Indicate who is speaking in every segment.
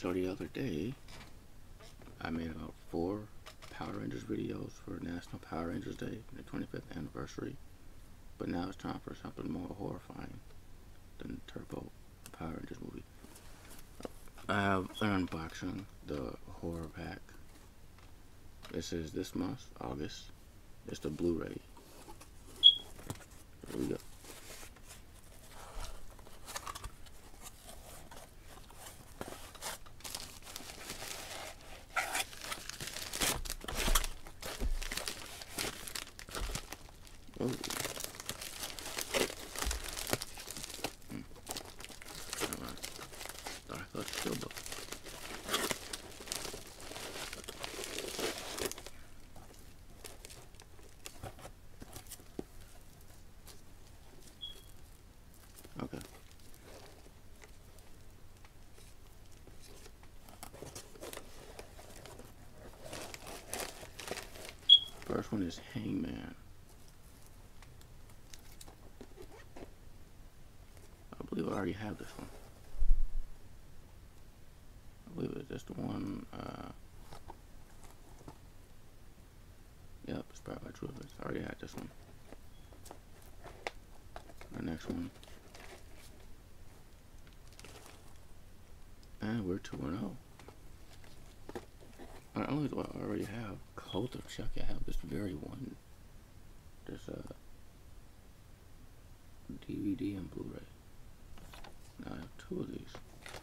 Speaker 1: So the other day, I made about 4 Power Rangers videos for National Power Rangers Day, the 25th anniversary. But now it's time for something more horrifying than Turbo, the Power Rangers movie. I have an unboxing, the horror pack. This is this month, August. It's the Blu-ray. Here we go. Oh. I thought Steelbook. Okay. First one is Hangman. I believe I already have this one. I believe it's just the one, yep, it's Powered by True Events. I already had this one. Our next one. And we're 2-0. Not only do I already have Cult of Chucky, I have this very one. This, DVD and Blu-ray. Now I have 2 of these.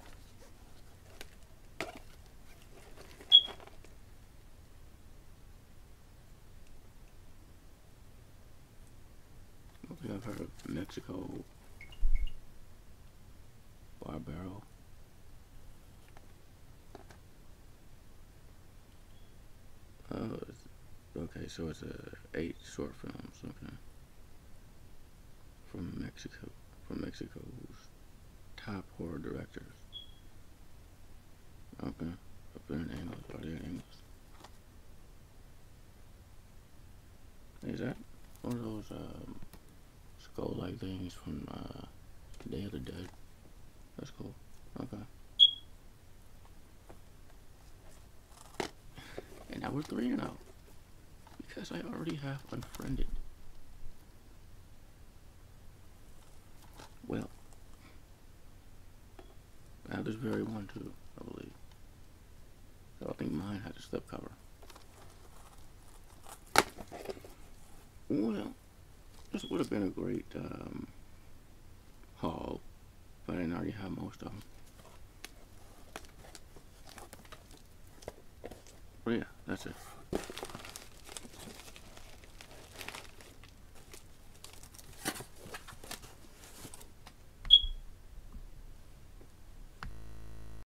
Speaker 1: Hopefully I've heard of Mexico Barbaro. Okay, so it's 8 short films, okay. From Mexico's top horror directors. Okay, up there in English, are they in English? Is that one of those skull-like things from Day of the Dead? That's cool. Okay. And now we're 3-0. Because I already have unfriended. Well, I have this very one too, I believe. So I think mine had a slipcover. Well, this would have been a great haul, but I didn't already have most of them. But yeah, that's it.